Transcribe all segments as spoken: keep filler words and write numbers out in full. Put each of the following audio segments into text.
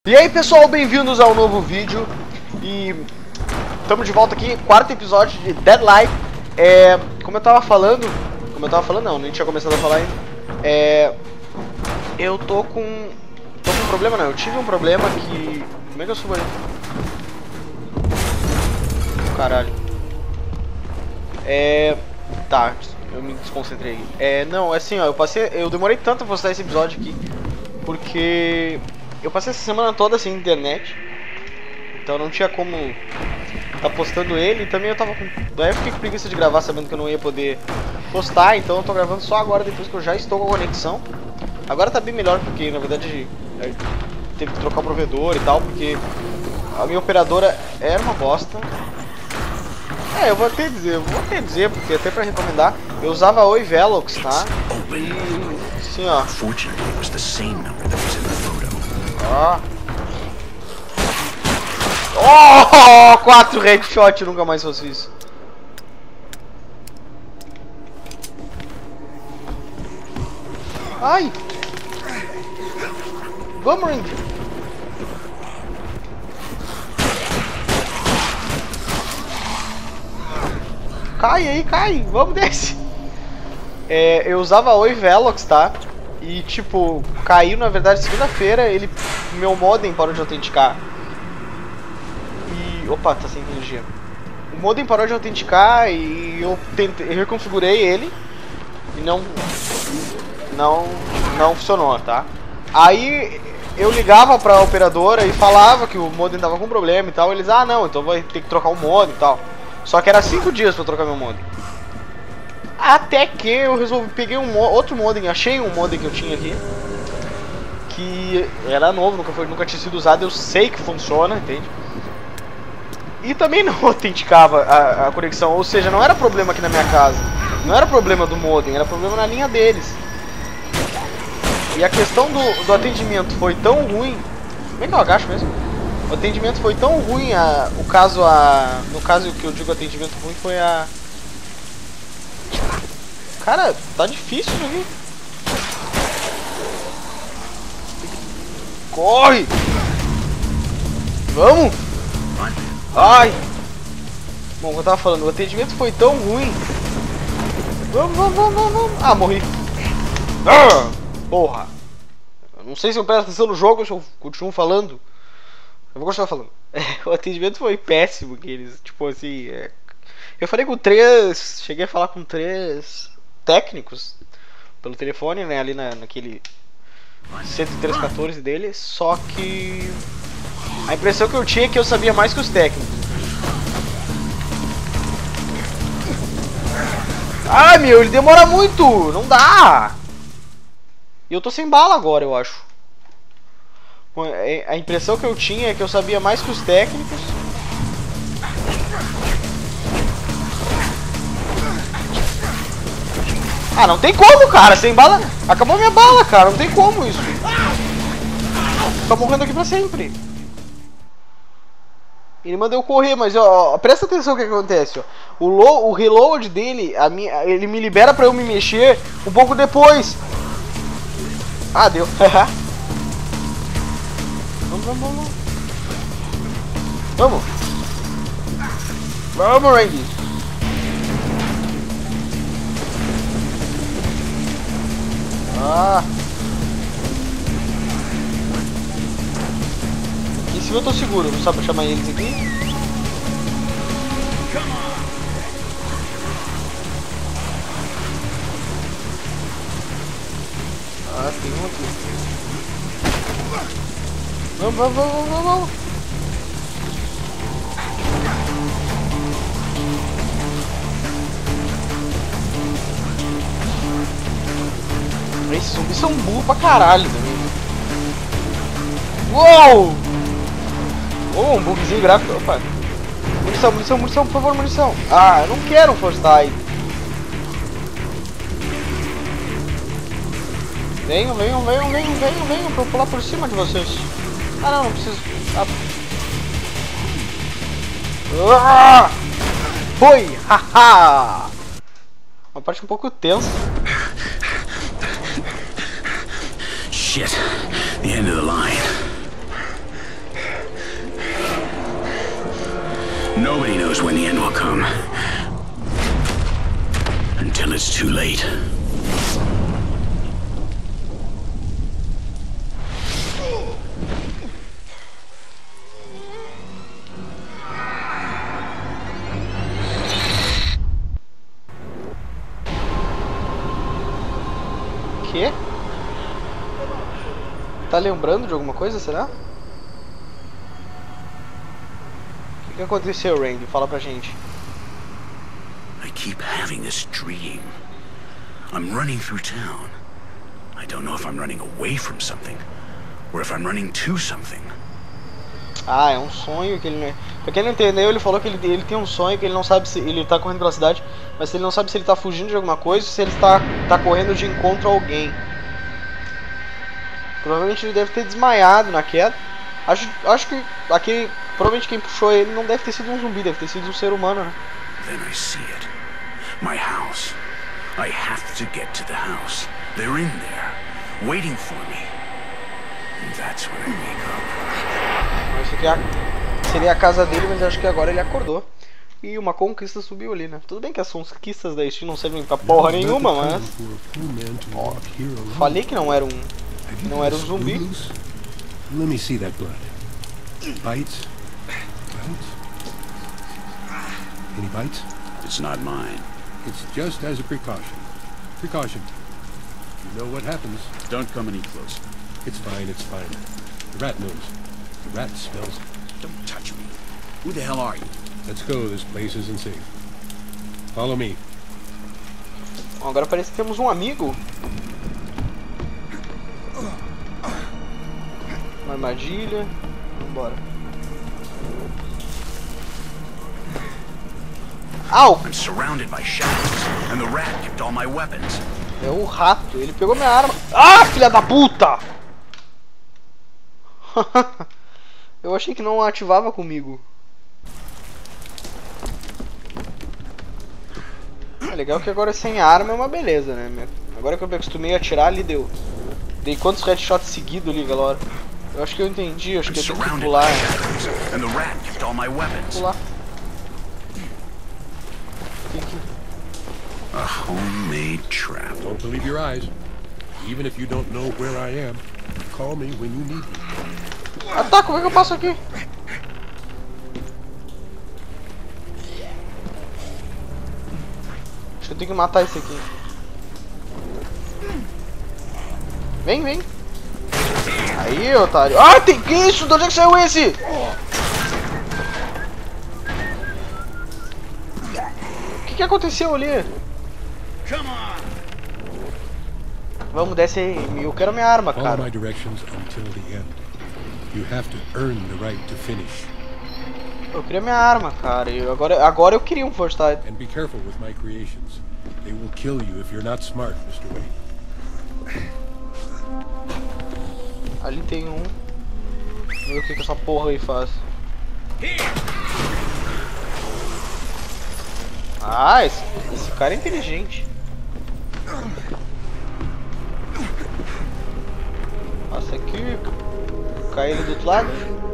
E aí pessoal, bem-vindos ao novo vídeo. E estamos de volta aqui, quarto episódio de Dead Life. É, como eu tava falando, como eu tava falando não, nem tinha começado a falar ainda. É, eu tô com, tô com um problema não, eu tive um problema que... Como é que eu subo ali? Caralho. É, tá, eu me desconcentrei. É, não, assim ó, eu passei, eu demorei tanto a postar esse episódio aqui, porque... eu passei essa semana toda sem internet, então não tinha como tá postando ele. E também eu tava com... daí eu fiquei com preguiça de gravar sabendo que eu não ia poder postar, então eu tô gravando só agora, depois que eu já estou com a conexão. Agora tá bem melhor, porque na verdade teve que trocar o provedor e tal, porque a minha operadora era uma bosta. É, eu vou até dizer, eu vou até dizer, porque até pra recomendar, eu usava a Oi Velox, tá? E assim ó. Ó. Oh, quatro headshot, eu nunca mais fosse isso. Ai. Vamos, Randy. Cai aí, cai. Vamos, desce. É, eu usava a Oi Velox, tá? E tipo, caiu na verdade segunda-feira, ele, meu modem parou de autenticar. E, opa, tá sem energia. O modem parou de autenticar e eu tentei, eu reconfigurei ele e não não não funcionou, tá? Aí eu ligava pra operadora e falava que o modem tava com problema e tal, eles, ah, não, então vai ter que trocar o modem e tal. Só que era cinco dias pra trocar meu modem. Até que eu resolvi, peguei um outro modem, achei um modem que eu tinha aqui, que era novo, nunca, foi, nunca tinha sido usado, eu sei que funciona, entende? E também não autenticava a, a conexão, ou seja, não era problema aqui na minha casa, não era problema do modem, era problema na linha deles. E a questão do, do atendimento foi tão ruim, como é que eu agacho mesmo? O atendimento foi tão ruim, a, o caso, a, no caso que eu digo atendimento ruim foi a... Cara, tá difícil isso aqui. Corre! Vamos! Ai! Bom, como eu tava falando, o atendimento foi tão ruim. Vamos, vamos, vamos, vamos, vamos. Ah, morri. Ah, porra! Eu não sei se eu presto atenção no jogo ou se eu continuo falando. Eu vou continuar falando. É, o atendimento foi péssimo, que eles, tipo assim... É... Eu falei com três... Cheguei a falar com três... técnicos pelo telefone, né, ali na, naquele cento e três quatorze dele, só que a impressão que eu tinha é que eu sabia mais que os técnicos. Ai, meu, ele demora muito, não dá. E eu tô sem bala agora, eu acho. A impressão que eu tinha é que eu sabia mais que os técnicos. Ah, não tem como, cara, sem bala... Acabou minha bala, cara, não tem como isso. Tá morrendo aqui pra sempre. Ele mandou eu correr, mas ó, ó presta atenção no que acontece, ó. O, low, o reload dele, a minha, ele me libera pra eu me mexer um pouco depois. Ah, deu. Vamos, vamos, vamos. Vamos. Vamos, Randy. Ah. Em cima eu tô seguro, não sabe pra chamar eles aqui? Ah, tem um aqui. Vamos, vamos, vamos, vamos, vamos. Esses zumbis são burros pra caralho também. Uou! Oh, um bugzinho gráfico. Opa. Munição, munição, munição, por favor, munição. Ah, eu não quero um first aid. Venham, venham, venham, venham, venham, venham pra eu pular por cima de vocês. Ah, não, não preciso. Ah. Foi! Haha! Uma parte um pouco tensa. Shit, the end of the line. Nobody knows when the end will come. Until it's too late. Quê? Tá lembrando de alguma coisa, será? O que aconteceu, Randy? Fala pra gente. I keep having this dream. I'm running through town. I don't know if I'm running away from something, or if I'm running to something. Ah, é um sonho que ele... Pra quem não entendeu, ele falou que ele, ele tem um sonho que ele não sabe se... Ele tá correndo pela cidade, mas ele não sabe se ele tá fugindo de alguma coisa ou se ele tá, tá correndo de encontro a alguém. Provavelmente ele deve ter desmaiado na queda. Acho, acho que aquele... Provavelmente quem puxou ele não deve ter sido um zumbi, deve ter sido um ser humano, né? Then I see it. My house. I have to get to the house. They're in there, waiting for me. And that's when I wake up. Isso aqui é a... seria a casa dele, mas acho que agora ele acordou. E uma conquista subiu ali, né? Tudo bem que as conquistas da Steam não servem pra porra nenhuma, mas... Ó, falei que não era um... Não era um zumbi. Let me see that blood. Bites? Bites? Any bites? It's not mine. It's just as a precaution. Precaution. You know what happens. Don't come any closer. It's fine, it's fine. The rat knows. The rat smells. Don't touch me. Who the hell are you? Let's go, this place isn't safe. Follow me. Bom, agora parece que temos um amigo. Uma armadilha. Vambora. Au! I'm surrounded by shadows, and the rat kept all my weapons. É o rato, ele pegou minha arma. Ah, filha da puta! Eu achei que não ativava comigo. É legal que agora sem arma é uma beleza, né? Agora que eu me acostumei a atirar, ali deu. Dei quantos headshots seguidos ali, galera? Eu acho que eu entendi, acho que eu tenho que pular. Pular. Tem que... A homemade trap. Don't believe your eyes. Even if you don't know where I am, call me when you need me. Ah tá, como é que eu passo aqui? Acho que eu tenho que matar esse aqui. Vem, vem. Aí, otário. Ah, tem que isso? De onde é que saiu esse? O que que aconteceu ali? Vamos, desce aí. Eu quero minha arma, Follow cara. my directions until the end. You have to earn the right to finish. Eu queria minha arma, cara. Eu, agora, agora eu queria um First Tide. And be careful with my creations. They will kill you if you're not smart, mister Wayne. Ali tem um. Vamos ver o que, que essa porra aí faz. Ah, esse, esse cara é inteligente. Passa aqui. Cai ele do outro lado.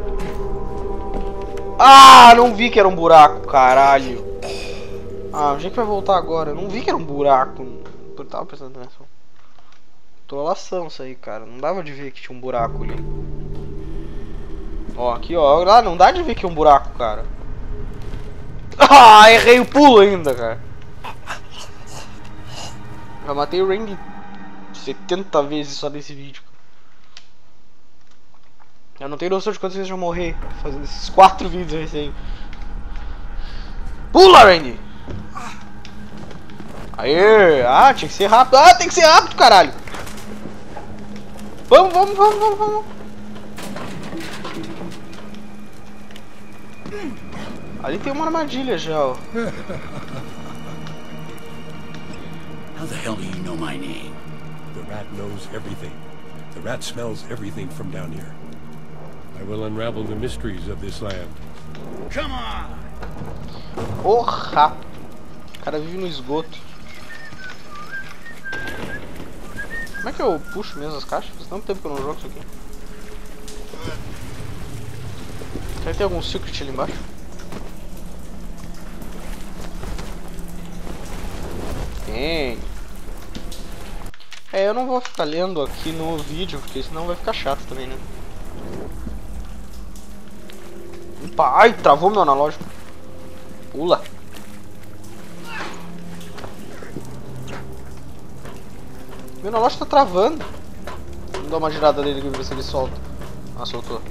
Ah, não vi que era um buraco, caralho. Ah, onde é que vai voltar agora? Eu não vi que era um buraco. Eu tava prestando atenção. Trolação isso aí, cara. Não dava de ver que tinha um buraco ali. Ó, aqui, ó. Lá não dá de ver que é um buraco, cara. Ah, errei o pulo ainda, cara. Já matei o Ring setenta vezes só nesse vídeo. Eu não tenho noção de quantas vezes eu já morri fazendo esses quatro vídeos recém. Pula, Randy! Aê! Ah, tinha que ser rápido. Ah, tem que ser rápido, caralho! Vamos, vamos, vamos, vamos, vamos! Ali tem uma armadilha já, ó. How the hell do you know my name? The rat knows everything. The rat smells everything from down here. I will unravel the mysteries of this land. Come on! Porra! O cara vive no esgoto. Como é que eu puxo mesmo as caixas? Faz tanto tempo que eu não jogo isso aqui. Será que tem algum secret ali embaixo? Tem. É, eu não vou ficar lendo aqui no vídeo, porque senão vai ficar chato também, né? Opa, ai, travou meu analógico. Pula. Meu analógico tá travando. Vamos dar uma girada nele pra ver se ele solta. Ah, soltou.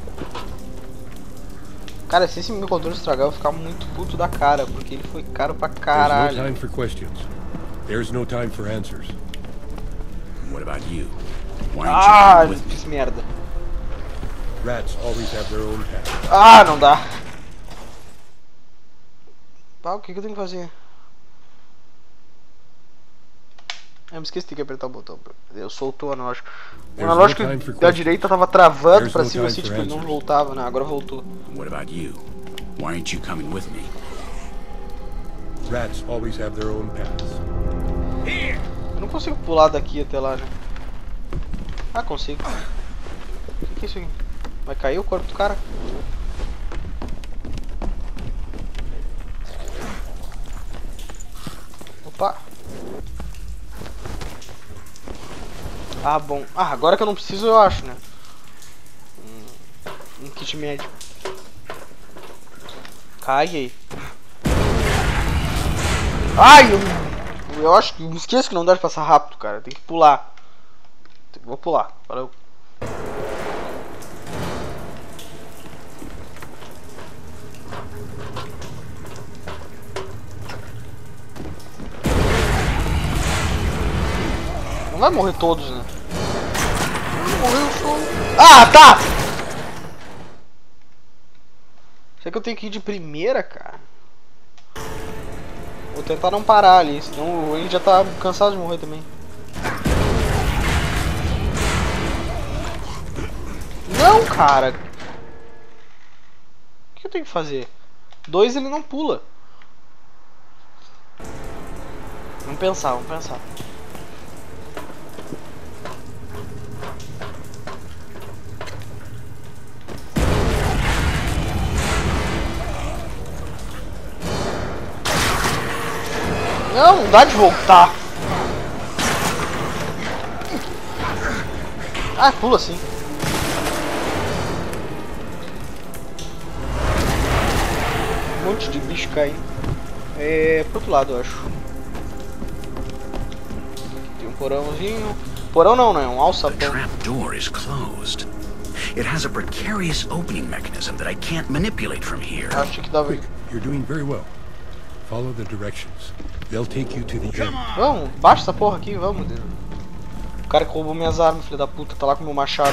Cara, se esse meu controle estragar, eu vou ficar muito puto da cara, porque ele foi caro pra caralho. There's no time for questions. There's no time for answers. What about you? Why Ah, aren't you with me? fiz merda. Rats always have their own path. Ah, não dá. Ah, o que, que eu tenho que fazer? Eu me esqueci de apertar o botão. Eu soltou o analógico. O analógico da direita tava travando pra cima assim, tipo, ele não voltava, né? Agora voltou. What about you? Why aren't you coming with me? Rats always have their own paths. Eu não consigo pular daqui até lá, né? Ah, consigo. O que, que é isso aqui? Vai cair o corpo do cara? Opa! Ah, bom. Ah, agora que eu não preciso, eu acho, né? Um, um kit médico. Cai aí. Ai, eu, eu acho que... Me esqueço que não dá de passar rápido, cara. Tem que pular. Vou pular. Valeu. Não vai morrer todos, né? Morreu só. Ah, tá! Será que eu tenho que ir de primeira, cara? Vou tentar não parar ali, senão ele já tá cansado de morrer também. Não, cara! O que eu tenho que fazer? Dois ele não pula. Vamos pensar, vamos pensar. Não, não dá de voltar. Ah, pula sim. Um monte de bicho caindo. É pro outro lado, eu acho. Aqui tem um porãozinho. Porão não, né? Um alçapão. The trap door is closed. It has a precarious opening mechanism that I can't manipulate from here. Acho que dava. Quick, you're doing very well. Follow the directions. They'll take you to the end. Vamos, baixa essa porra aqui, vamos. O cara que roubou minhas armas, filho da puta, tá lá com o meu machado.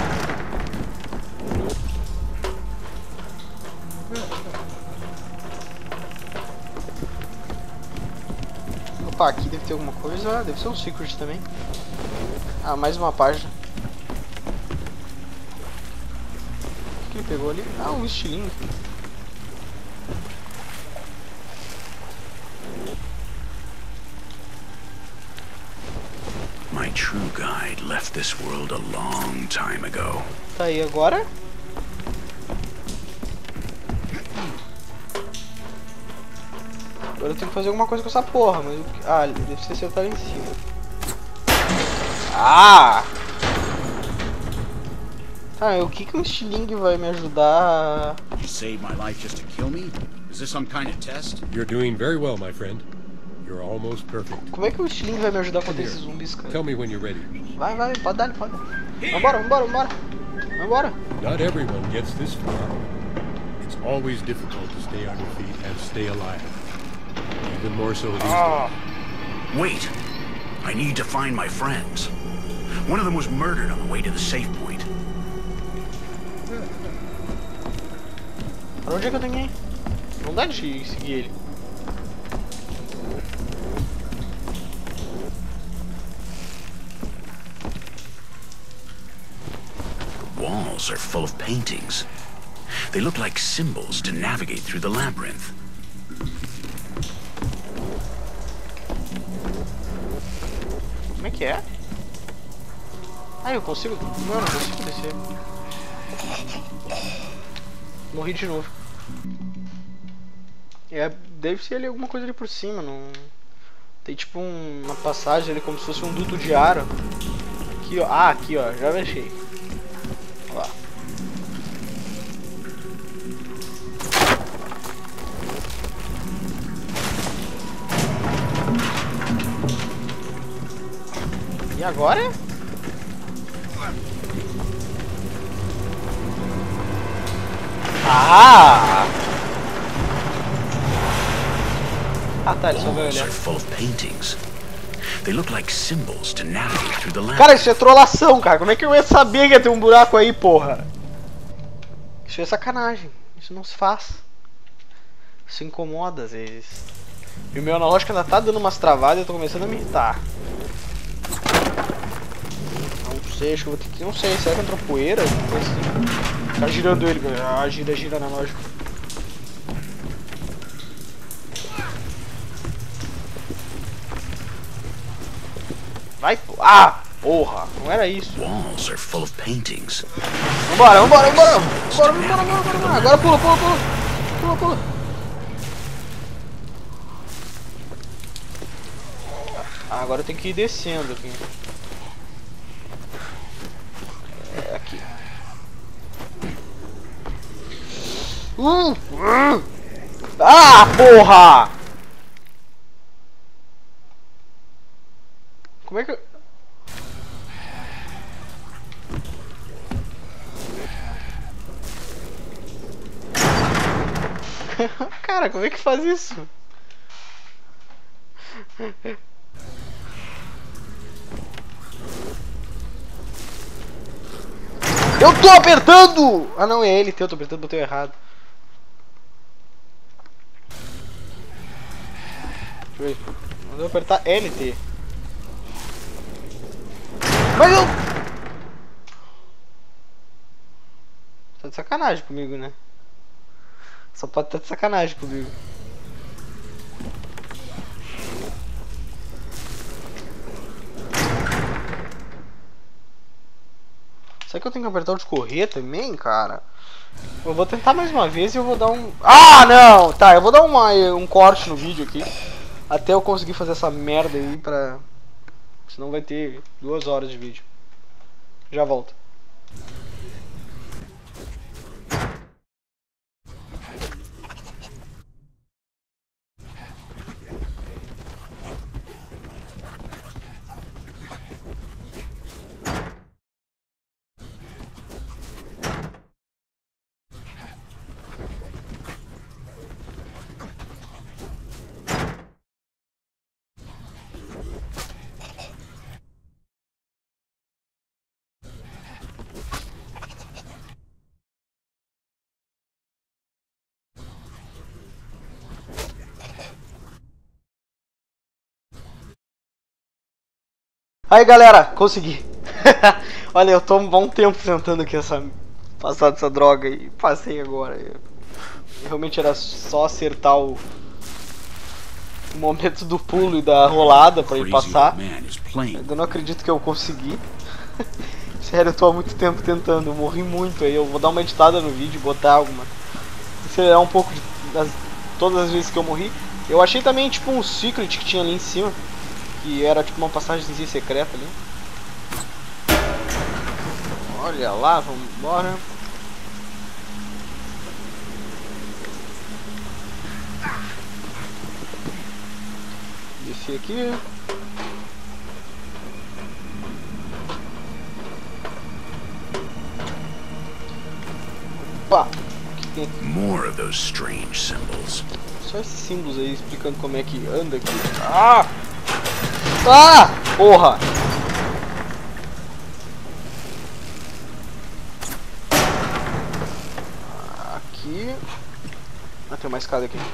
Opa, aqui deve ter alguma coisa. Deve ser um secret também. Ah, mais uma página. O que ele pegou ali? Ah, um estilingue. My true guide left this world a long time ago. Tá aí agora. Agora eu tenho que fazer alguma coisa com essa porra, mas... Ah, deve ser acertar ali em cima. Ah! Ah, o que que um estilingue vai me ajudar? You saved my life just to kill me? Is this some kind of test? You're doing very well, my friend. You're almost perfect. Como é que o estilingue vai me ajudar contra esses zumbis, cara? Tell me when you're ready. Vai, vai, pode dar, pode dar. Vambora, vambora, vambora. Vambora. Not everyone gets this far. It's always difficult to stay on your feet and stay alive. Even more so these days. Wait! I need to find my friends. One of them was murdered on the way to the safe point. Pra onde é que eu tenho que ir? Não dá de seguir ele. The walls are full of paintings. They look like symbols to navigate through the labyrinth. Como é que é? Ah, eu consigo... Não, eu não consigo descer. Morri de novo. É, deve ser ali alguma coisa ali por cima, não... Tem tipo um, uma passagem ali como se fosse um duto de ar. Aqui, ó. Ah, aqui, ó. Já mexi. Ó lá. E agora? Ah! Ah, tá, ele só vai olhar. Cara, isso é trollação, cara. Como é que eu ia saber que ia ter um buraco aí, porra? Isso é sacanagem. Isso não se faz. Isso incomoda às vezes. E o meu analógico ainda tá dando umas travadas e eu tô começando a me irritar. Não sei, acho que eu vou ter que... Não sei, será que entrou poeira? Assim? Tá girando ele, ah, gira, gira analógico. Vai, ah, porra, não era isso. Walls are full of paintings. Vambora, vambora, vambora. Bora, vambora, vambora, vambora. Agora pula, pula, pula. Pula, pula. Ah, agora eu tenho que ir descendo aqui. É aqui. Uh, uh. Ah, porra! Como é que eu... Cara, como é que faz isso? Eu tô apertando! Ah não, é ele, eu tô apertando, botei errado. Deixa eu ver. Mandou apertar L T. Mas eu... Tá de sacanagem comigo, né? Só pode estar de sacanagem comigo. Será que eu tenho que apertar o de correr também, cara? Eu vou tentar mais uma vez e eu vou dar um... Ah, não! Tá, eu vou dar uma, um corte no vídeo aqui. Até eu conseguir fazer essa merda aí pra... Senão vai ter duas horas de vídeo. Já volto. Aí galera, consegui. Olha, eu tô um bom tempo tentando aqui essa, passar dessa droga e passei agora. Eu, realmente era só acertar o, o momento do pulo e da rolada pra ir passar. Eu não acredito que eu consegui. Sério, eu tô há muito tempo tentando, eu morri muito aí. Eu vou dar uma editada no vídeo, botar alguma... acelerar um pouco de, das, todas as vezes que eu morri. Eu achei também tipo um secret que tinha ali em cima. Que era tipo uma passagemzinha secreta ali. Olha lá, vamos embora. Descer aqui. Opa! More of those strange symbols. Só esses símbolos aí explicando como é que anda aqui. Ah! Ah! Porra! Aqui... Ah, tem uma escada aqui.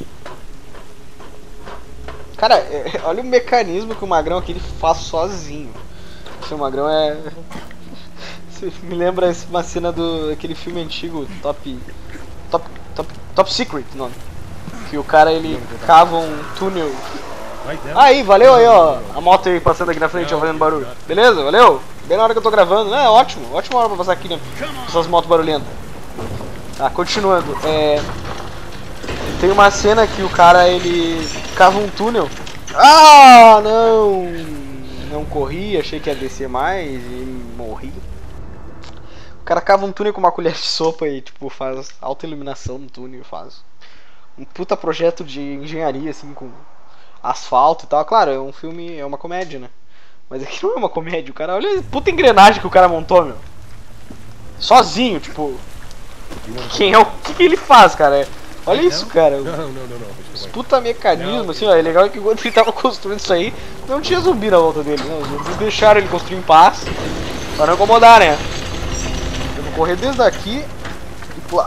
Cara, é, olha o mecanismo que o Magrão aqui ele faz sozinho. Esse Magrão é... Me lembra uma cena do aquele filme antigo, Top... Top... Top... Top Secret, o nome. Que o cara, ele cava um túnel... Aí, valeu aí, ó, a moto aí passando aqui na frente, ó, fazendo barulho. Beleza? Valeu? Bem na hora que eu tô gravando, né? Ótimo, ótima hora pra passar aqui, né? Essas motos barulhentas. Tá, continuando. É... Tem uma cena que o cara, ele cava um túnel Ah, não! Não corri, achei que ia descer mais e morri. O cara cava um túnel com uma colher de sopa e tipo faz alta iluminação no túnel, faz um puta projeto de engenharia assim com asfalto e tal. Claro, é um filme, é uma comédia, né? Mas aqui não é uma comédia, o cara, olha a puta engrenagem que o cara montou, meu. Sozinho, tipo. Quem é o que, que ele faz, cara? Olha isso, cara. Os puta mecanismo, assim, ó. É legal que enquanto ele tava construindo isso aí, não tinha zumbi na volta dele, não. Eles deixaram ele construir em paz pra não incomodar, né? Eu vou correr desde aqui e pular.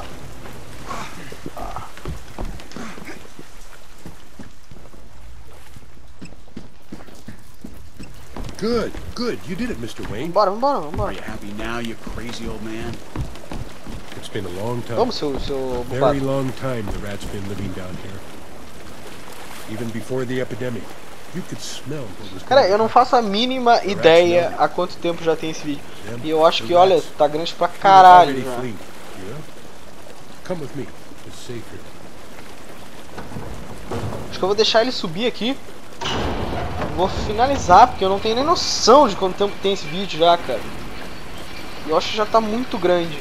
Good, good. You did it, mister Wayne. Vambora, vambora, vambora. Are you happy now, you crazy old man? It's been a long time. Vamos, seu, seu Very long time the rat's been living down here. Even before the epidemic. You could smell what was Cara, eu não faço a mínima ideia há quanto tempo já tem esse vídeo. E eu acho que, olha, tá grande pra caralho já. Come with me. It's safer. Acho que eu vou deixar ele subir aqui. Vou finalizar, porque eu não tenho nem noção de quanto tempo tem esse vídeo já, cara. E eu acho que já tá muito grande.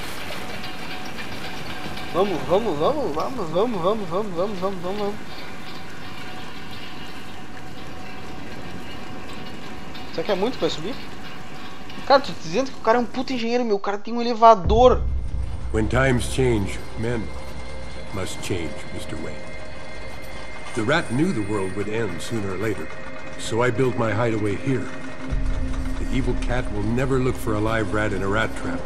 Vamos, vamos, vamos, vamos, vamos, vamos, vamos, vamos, vamos, vamos. Será que é muito pra subir? Cara, tô dizendo que o cara é um puta engenheiro, meu. O cara tem um elevador. When times change, men must change, mister Wayne. The rat knew the world would end sooner or later, so I built my hideaway here. The evil cat will never look for a live rat in a rat trap.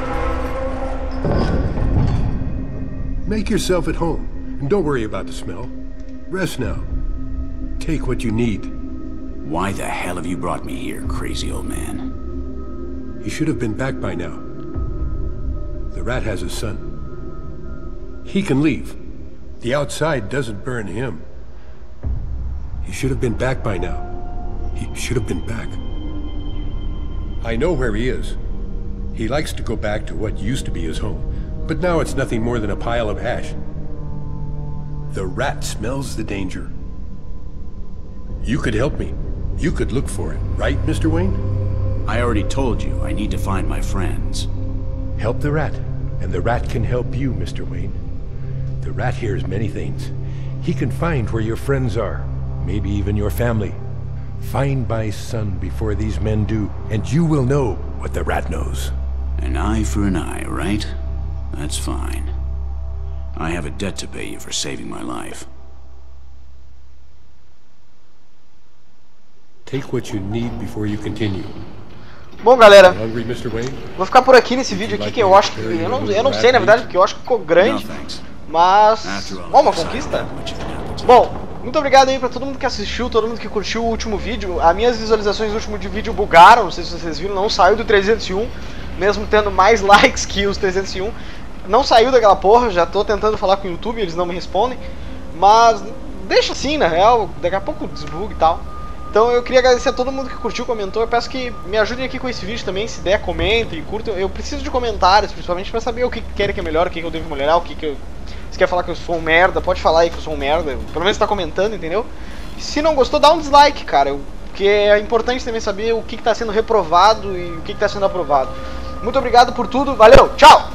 Make yourself at home, and don't worry about the smell. Rest now. Take what you need. Why the hell have you brought me here, crazy old man? He should have been back by now. The rat has a son. He can leave. The outside doesn't burn him. He should have been back by now. He should have been back. I know where he is. He likes to go back to what used to be his home, but now it's nothing more than a pile of ash. The rat smells the danger. You could help me. You could look for it, right, Mister Wayne? I already told you, I need to find my friends. Help the rat, and the rat can help you, Mister Wayne. The rat hears many things. He can find where your friends are, maybe even your family. Find my son before these men do, and you will know what the rat knows. An eye for an eye, right? That's fine. I have a debt to pay you for saving my life. Take what you need before you continue. Bom, galera, Hungry, mister Wayne? vou ficar por aqui nesse vídeo aqui, que eu acho que... Eu não, eu não sei, na verdade, porque eu acho que ficou grande. Mas... Ó, uma conquista. Bom, muito obrigado aí pra todo mundo que assistiu, todo mundo que curtiu o último vídeo. As minhas visualizações do último vídeo bugaram, não sei se vocês viram, não saiu do trezentos e um. Mesmo tendo mais likes que os trezentos e um. Não saiu daquela porra, já tô tentando falar com o YouTube, eles não me respondem. Mas deixa assim, na real, daqui a pouco desbuga e tal. Então eu queria agradecer a todo mundo que curtiu, comentou. Eu peço que me ajudem aqui com esse vídeo também, se der, comentem, curtam. Eu preciso de comentários, principalmente pra saber o que querem que é melhor, o que eu devo melhorar, o que que eu... Se quer falar que eu sou um merda, pode falar aí que eu sou um merda. Pelo menos tá comentando, entendeu? Se não gostou, dá um dislike, cara. Porque é importante também saber o que que tá sendo reprovado e o que que tá sendo aprovado. Muito obrigado por tudo, valeu, tchau!